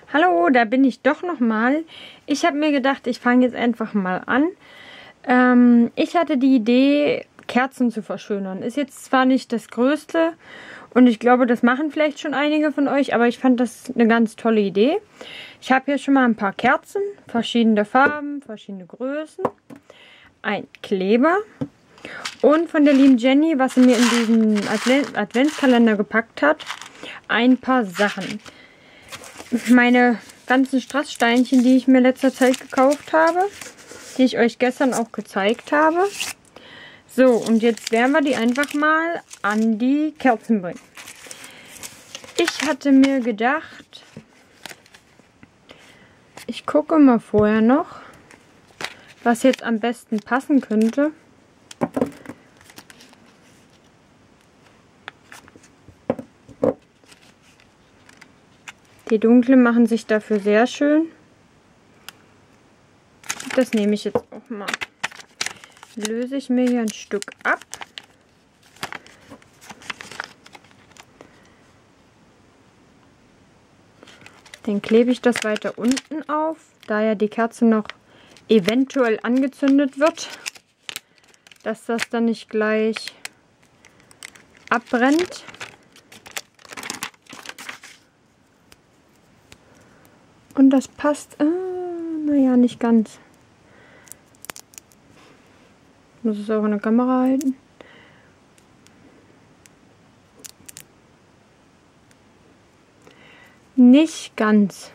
Hallo, da bin ich doch nochmal. Ich habe mir gedacht, ich fange jetzt einfach mal an. Ich hatte die Idee, Kerzen zu verschönern. Ist jetzt zwar nicht das Größte und ich glaube, das machen vielleicht schon einige von euch, aber ich fand das eine ganz tolle Idee. Ich habe hier schon mal ein paar Kerzen, verschiedene Farben, verschiedene Größen, ein Kleber und von der lieben Jenny, was sie mir in diesen Adventskalender gepackt hat, ein paar Sachen. Meine ganzen Strasssteinchen, die ich mir in letzter Zeit gekauft habe, die ich euch gestern auch gezeigt habe. So, und jetzt werden wir die einfach mal an die Kerzen bringen. Ich hatte mir gedacht, ich gucke mal vorher noch, was jetzt am besten passen könnte. Die dunklen machen sich dafür sehr schön. Das nehme ich jetzt auch mal. Löse ich mir hier ein Stück ab. Dann klebe ich das weiter unten auf, da ja die Kerze noch eventuell angezündet wird, dass das dann nicht gleich abbrennt. Und das passt, naja, nicht ganz. Ich muss es auch in der Kamera halten. Nicht ganz.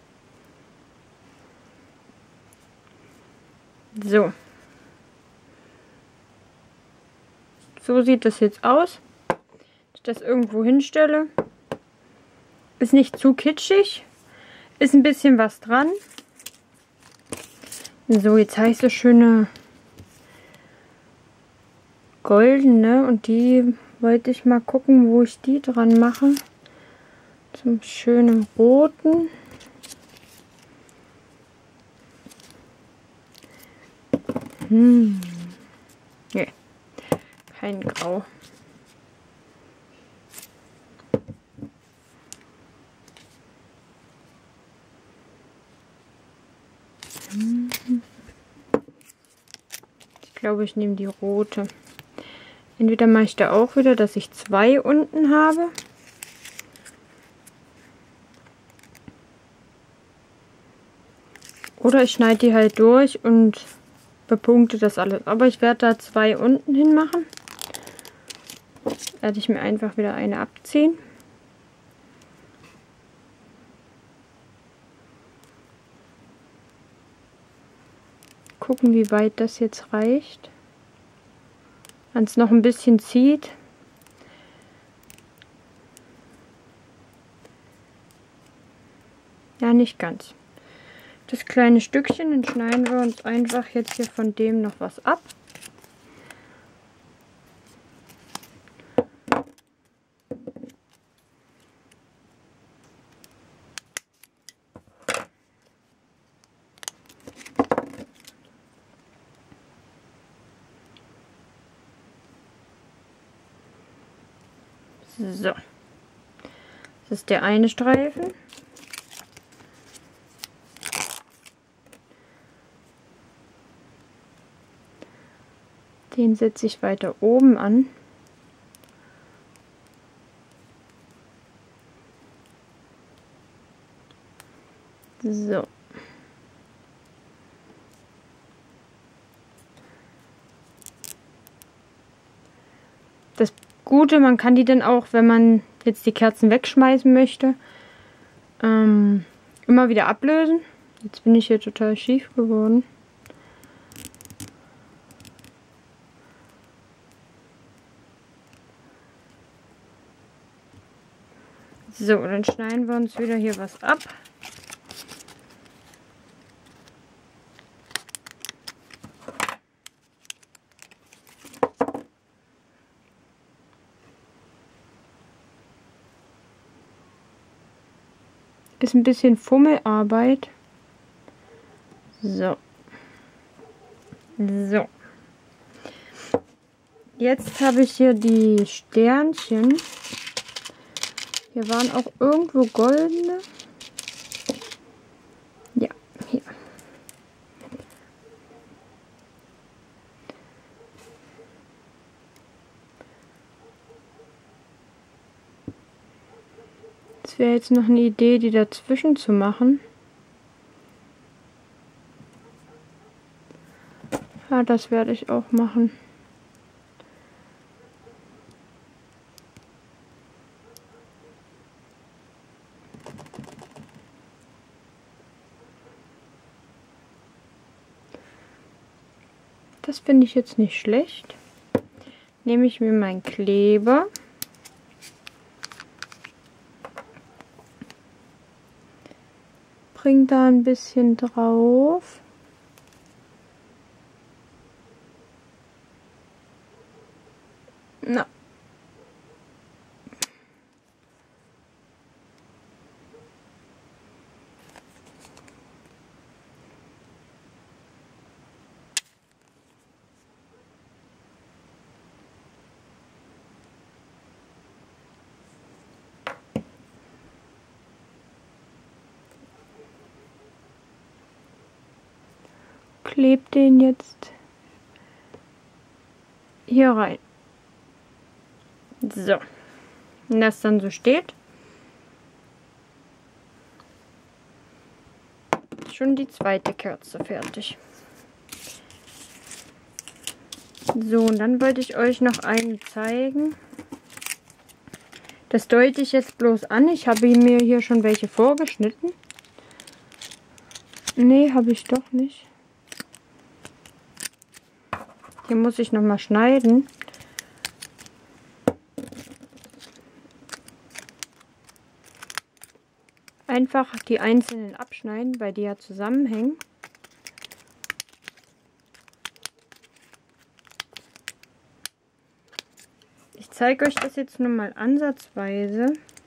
So. So sieht das jetzt aus. Wenn ich das irgendwo hinstelle. Ist nicht zu kitschig. Ist ein bisschen was dran. So, jetzt habe ich so schöne goldene und die wollte ich mal gucken, wo ich die dran mache. Zum schönen roten. Nee, kein Grau. Ich glaube, ich nehme die rote. Entweder mache ich da auch wieder, dass ich zwei unten habe. Oder ich schneide die halt durch und bepunkte das alles. Aber ich werde da zwei unten hin machen. Werde ich mir einfach wieder eine abziehen. Gucken, wie weit das jetzt reicht. Wenn es noch ein bisschen zieht. Ja, nicht ganz. Das kleine Stückchen, dann schneiden wir uns einfach jetzt hier von dem noch was ab. So, das ist der eine Streifen. Den setze ich weiter oben an. So. Das Gute, man kann die dann auch, wenn man jetzt die Kerzen wegschmeißen möchte, immer wieder ablösen. Jetzt bin ich hier total schief geworden. So, dann schneiden wir uns wieder hier was ab. Ist ein bisschen Fummelarbeit. So. So. Jetzt habe ich hier die Sternchen. Hier waren auch irgendwo goldene. Es wäre jetzt noch eine Idee, die dazwischen zu machen. Ja, das werde ich auch machen. Das finde ich jetzt nicht schlecht. Nehme ich mir meinen Kleber. Bring da ein bisschen drauf. Na. Kleb den jetzt hier rein. So. Wenn das dann so steht, ist schon die zweite Kerze fertig. So, und dann wollte ich euch noch einen zeigen. Das deute ich jetzt bloß an. Ich habe mir hier schon welche vorgeschnitten. Nee, habe ich doch nicht. Hier muss ich noch mal schneiden. Einfach die einzelnen abschneiden, weil die ja zusammenhängen. Ich zeige euch das jetzt nur mal ansatzweise.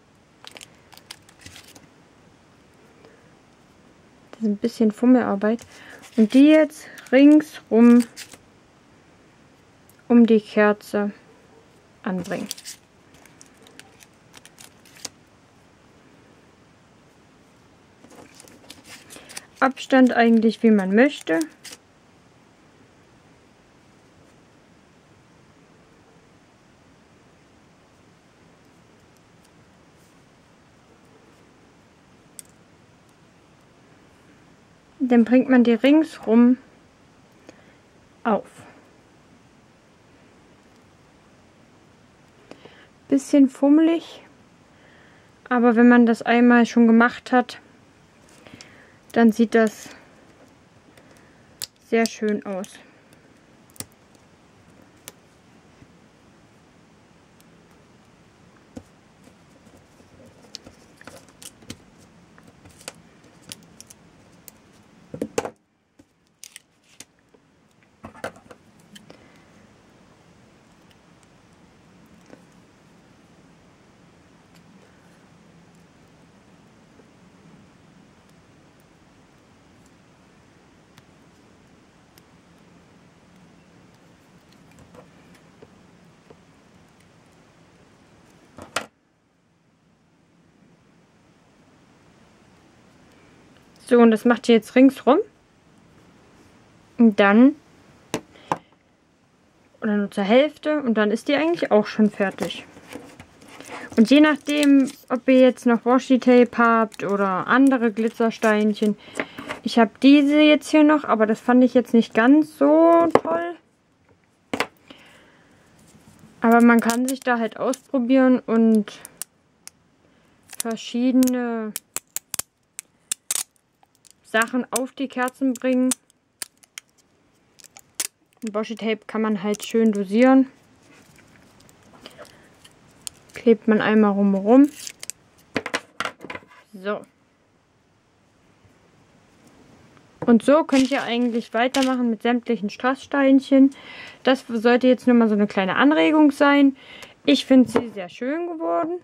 Das ist ein bisschen Fummelarbeit. Und die jetzt ringsrum um die Kerze anbringen. Abstand eigentlich wie man möchte. Dann bringt man die ringsrum auf. Bisschen fummelig, aber wenn man das einmal schon gemacht hat, dann sieht das sehr schön aus. So, und das macht ihr jetzt ringsrum. Und dann, oder nur zur Hälfte, und dann ist die eigentlich auch schon fertig. Und je nachdem, ob ihr jetzt noch Washi-Tape habt oder andere Glitzersteinchen. Ich habe diese jetzt hier noch, aber das fand ich jetzt nicht ganz so toll. Aber man kann sich da halt ausprobieren und verschiedene Sachen auf die Kerzen bringen. Washi-Tape kann man halt schön dosieren. Klebt man einmal rumherum. So. Und so könnt ihr eigentlich weitermachen mit sämtlichen Strasssteinchen. Das sollte jetzt nur mal so eine kleine Anregung sein. Ich finde sie sehr schön geworden.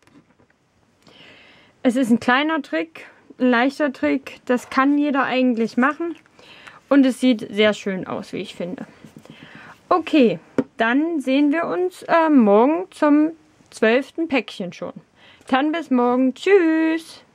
Es ist ein kleiner Trick, ein leichter Trick. Das kann jeder eigentlich machen. Und es sieht sehr schön aus, wie ich finde. Okay, dann sehen wir uns morgen zum 12. Päckchen schon. Dann bis morgen. Tschüss!